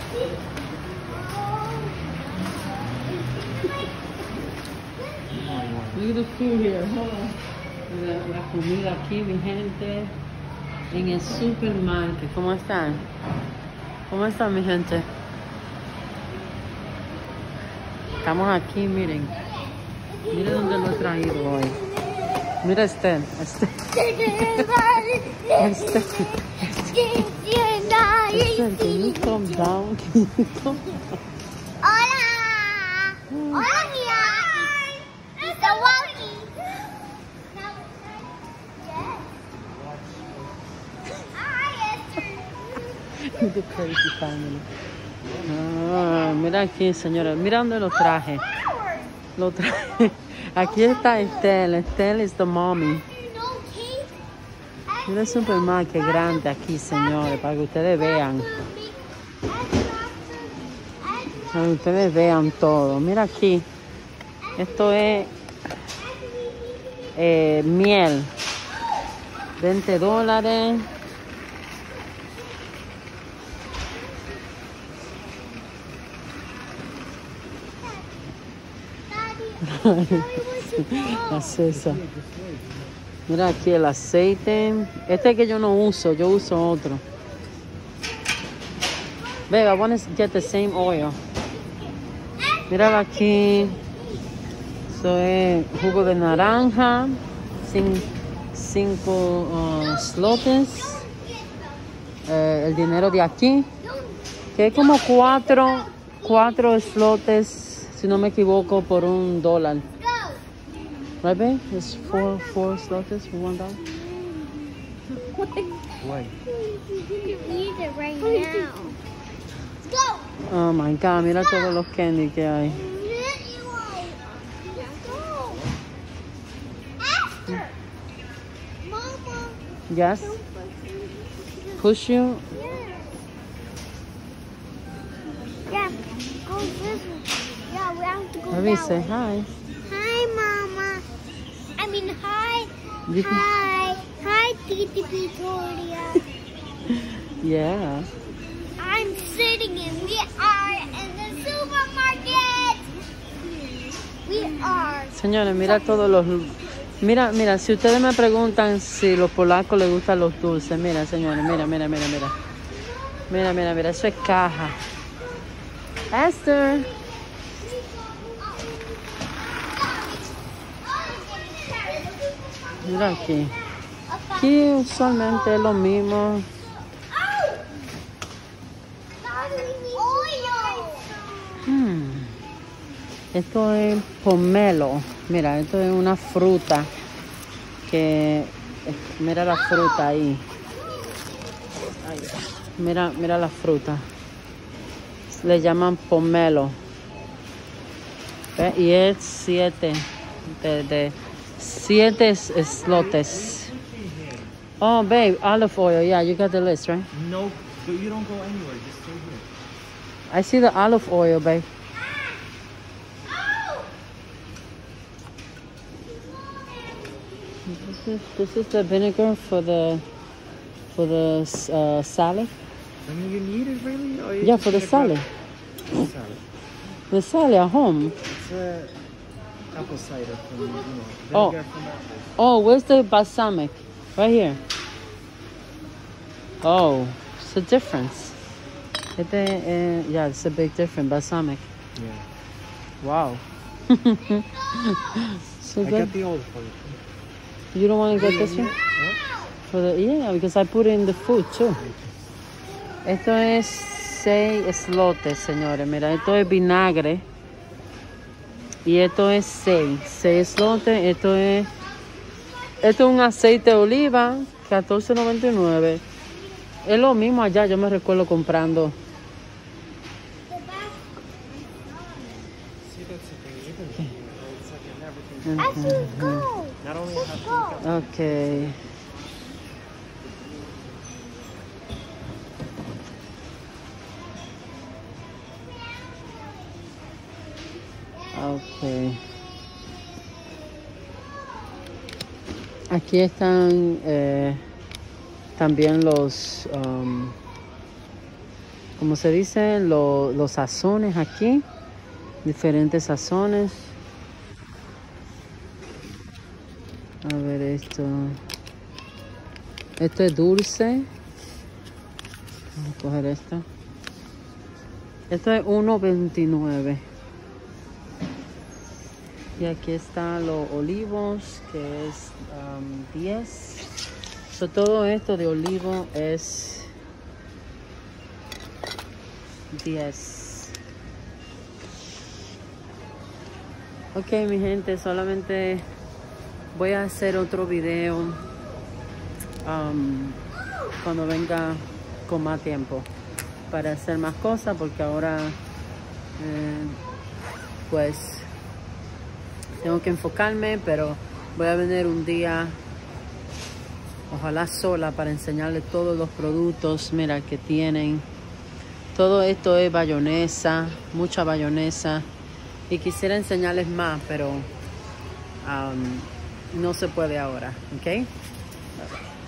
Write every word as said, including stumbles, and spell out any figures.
Look at the food here. Hold on. La, la comida aquí, mi gente, en el supermarket. ¿Cómo están? ¿Cómo están, mi gente? Estamos aquí, miren. Miren dónde lo he traído hoy. Mira este. Este. Este. Este. Can you calm down? Can you calm down? Hola. Hola, mía. Está walking. The crazy family. Ah, mira aquí, señora. Mira dónde lo traje. Lo traje. Aquí está Estelle. Estelle es the mommy. Mira el supermercado grande aquí, señores, para que ustedes vean. Para que ustedes vean todo. Mira aquí. Esto es eh, miel. veinte dólares. La César. Mira aquí el aceite. Este que yo no uso, yo uso otro. Babe, I want to get the same oil. Mira aquí. Eso es jugo de naranja. Cin, cinco uh, slotes. Eh, el dinero de aquí. Que es como cuatro, cuatro slotes. Si no me equivoco, por un dólar. Right, babe? It's four, four slotes for one dollar. Why? You can eat it right now. Let's go. Oh my God, mira todos los candy que hay. Mama. Yes? Push you? Yeah. Go this way. Yeah, we have to go Let me that say way. hi. Hi, Mama. I mean, hi. You can- Hi. Hi, Titi Victoria. Yeah. I'm sitting in. We are in the supermarket. We are. Señores, mira todos los... Mira, mira, si ustedes me preguntan si los polacos les gustan los dulces, mira, señores, mira, mira, mira, mira. Mira, mira, mira, eso es caja. Esther. Mira aquí. Aquí usualmente es lo mismo. Hmm. Esto es pomelo. Mira, esto es una fruta que... Mira la fruta ahí. Ay, mira, mira la fruta. Le llaman pomelo. ¿Ve? Y es siete. De, de siete slotes. Oh, babe, olive oil. Yeah, you got the list, right? No, but you don't go anywhere. Just stay here. I see the olive oil, babe. This is, this is the vinegar for the for the uh, salad. I mean, you need it really? Or you Yeah, just for the gonna salad. grab- Salad. The salad at home. It's a apple cider from, you know, Oh. vinegar from apples. Oh, where's the balsamic? Right here. Oh, it's a difference. Este, eh, yeah, it's a big difference. Balsamic. Yeah. Wow. So I good. got the old for you. You don't want to get this one? For the, yeah, because I put it in the food too. Esto es seis slotes, señores. Mira, esto es vinagre. Y esto es seis. Seis slotes. Esto es... Esto es un aceite de oliva. catorce noventa y nueve. Es lo mismo allá. Yo me recuerdo comprando. See, that's the thing. Even here, it's like in everything. Let's go. Not only Let's have go. Okay. Okay. Aquí están eh, también los, um, como se dice, lo, los sazones aquí. Diferentes sazones. A ver esto. Esto es dulce. Vamos a coger esto. Esto es uno veintinueve. Y aquí están los olivos, que es um, diez. So, todo esto de olivo es diez. Ok, mi gente, solamente voy a hacer otro video um, cuando venga con más tiempo para hacer más cosas, porque ahora eh, pues tengo que enfocarme, pero voy a venir un día, ojalá sola, para enseñarles todos los productos, mira, que tienen. Todo esto es bayonesa, mucha bayonesa, y quisiera enseñarles más, pero um, no se puede ahora, ¿ok?